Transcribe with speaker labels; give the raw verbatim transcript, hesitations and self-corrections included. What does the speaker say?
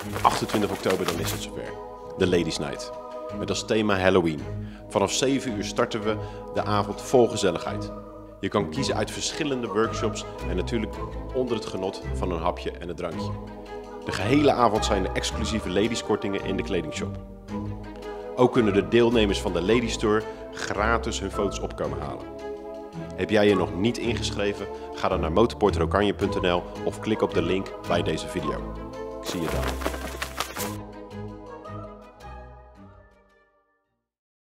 Speaker 1: achtentwintig oktober, dan is het zover. De Ladies Night. Met als thema Halloween. Vanaf zeven uur starten we de avond vol gezelligheid. Je kan kiezen uit verschillende workshops en natuurlijk onder het genot van een hapje en een drankje. De gehele avond zijn er exclusieve ladieskortingen in de kledingshop. Ook kunnen de deelnemers van de Ladies Tour gratis hun foto's op komen halen. Heb jij je nog niet ingeschreven? Ga dan naar motorport rokanje punt n l of klik op de link bij deze video. Ik zie je daar.